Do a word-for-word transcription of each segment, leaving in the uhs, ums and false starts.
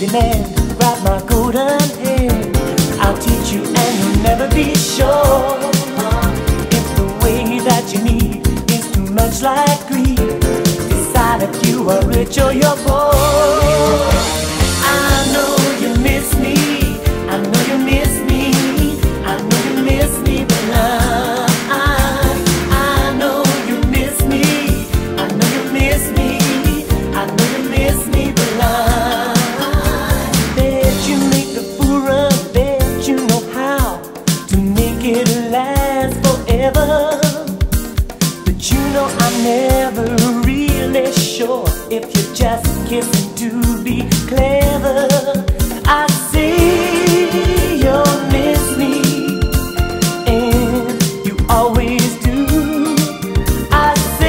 demand. Grab my golden hand, I'll teach you and you'll never be sure. If the way that you need is too much like greed, decide if you are rich or you're poor. I know you miss me, I know you miss me, I know you miss me, but I, I know you miss me, I know you miss me, I know you miss me, but I bet you make the fool run, bet you know how to make it last forever. But you know I'm never really sure if you're just kissing to be clever. I see you'll miss me, and you always do. I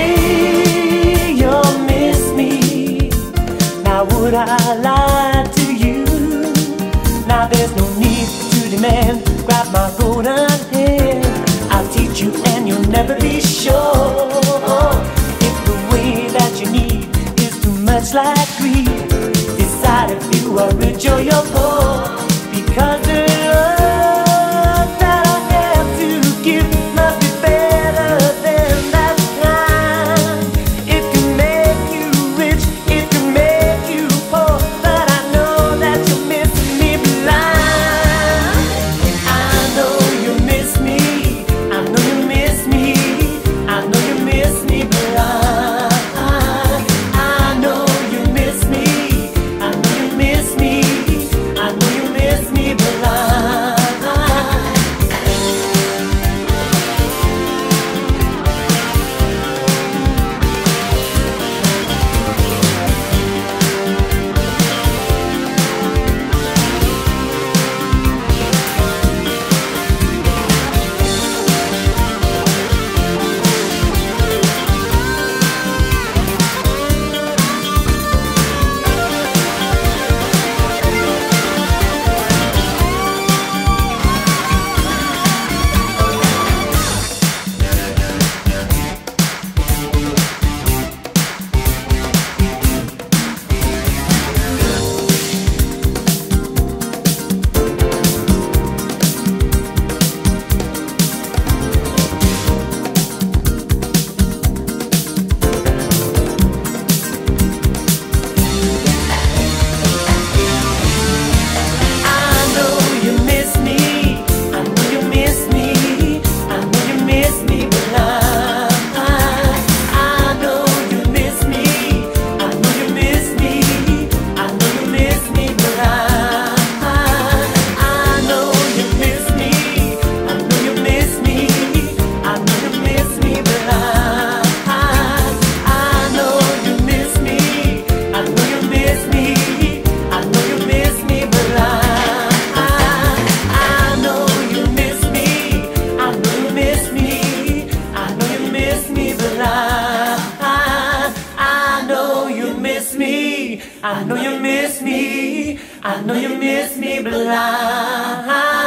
see you'll miss me. Now would I lie to you? Now there's no need to demand. Grab my golden hand, I'll teach you and you'll never be sure. If the way that you need is too much like greed, decide if you are rich or you're poor. Because the love that I have to give must be better than that kind. It can make you rich, it can make you poor, but I know that you miss me blind. I know you miss me, I know you miss me, I know you miss me blind. I know you miss me, I know you miss me, I know you miss me blind. I know you miss me, I know you miss me blind.